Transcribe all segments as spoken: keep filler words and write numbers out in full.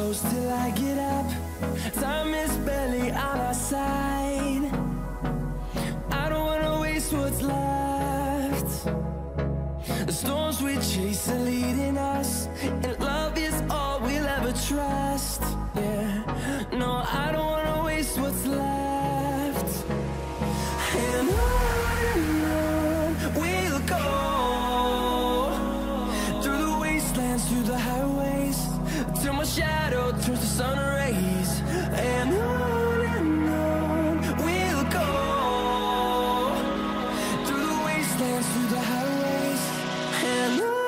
close till I get up. Time is barely on our side. I don't wanna waste what's left. The storms we chase are leading us, and love is all we'll ever trust. Yeah, no, I don't wanna waste what's left. And on and on we'll go, through the wastelands, through the highways, till my shadow turns to sun rays. And on and on we'll go, through the wastelands, through the highways, and on.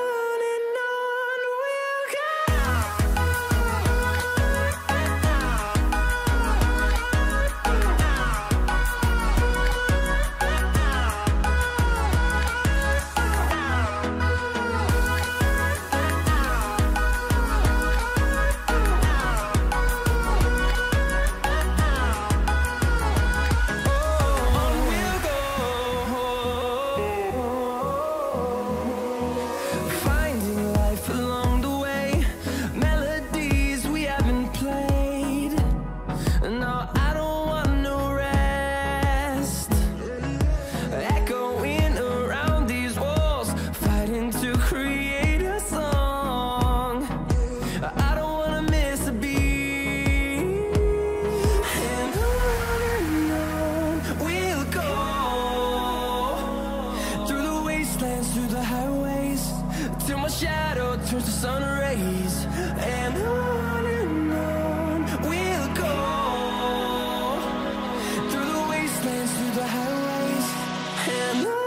Through the highways, till my shadow turns to sun rays. And on and on we'll go, through the wastelands, through the highways, and on.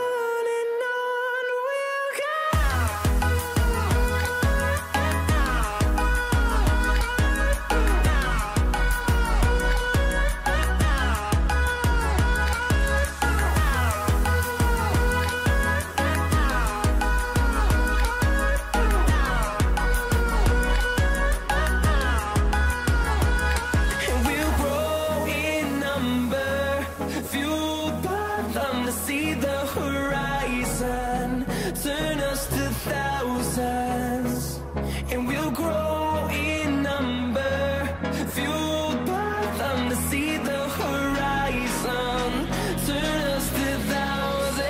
See the horizon turn us to thousands, and we'll grow in number, fueled by them to see the horizon turn us to thousands.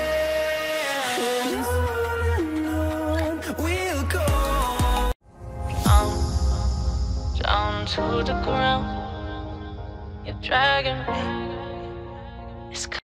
And on and on we'll go, I'm down to the ground. You're dragging me. It's